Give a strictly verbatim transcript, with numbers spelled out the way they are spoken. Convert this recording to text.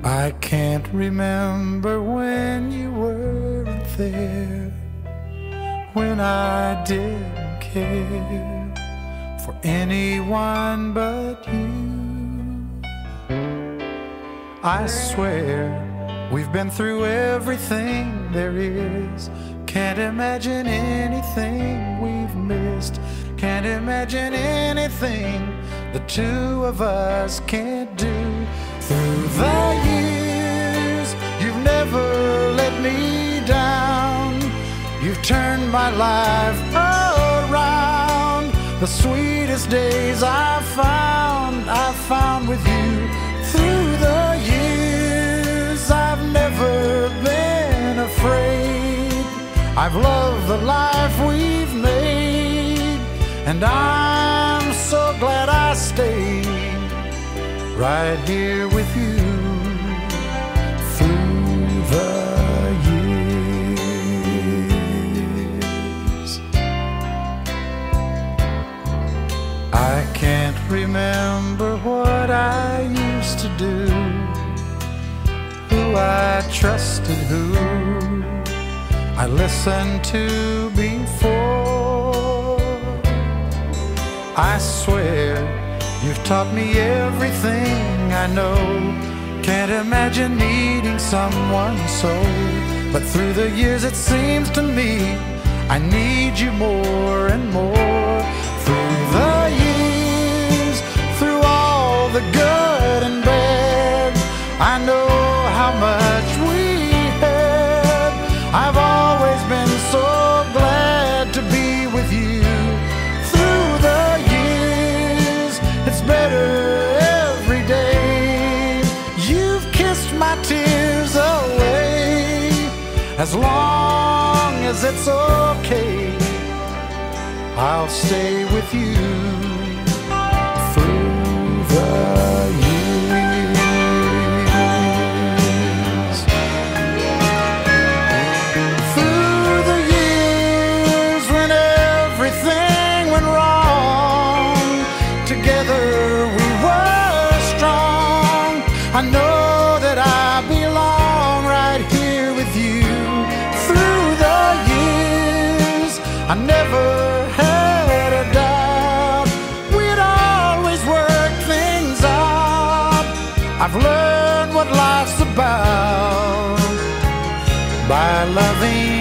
I can't remember when you weren't there, when I didn't care for anyone but you. I swear we've been through everything there is. Can't imagine anything we've missed. Can't imagine anything the two of us can't do. Through the years, you've never let me down. You've turned my life around. The sweetest days I've found, I've found with you. Through the years, I've never been afraid. I've loved the life we've made, and I'm so glad I stayed right here with you through the years. I can't remember what I used to do, who I trusted, who I listened to before. I swear you've taught me everything I know. Can't imagine needing someone so. But through the years it seems to me I need you more and more. Through the years, through all the good and bad, I know how much we had. I've always been so glad to be with you. Through the years, it's better every day. You've kissed my tears away. As long as it's okay, I'll stay with you through the years. Through the years when everything went wrong, together we were strong. I know that I belong right here with you. Through the years, I never had a doubt we'd always work things out. I've learned what life's about by loving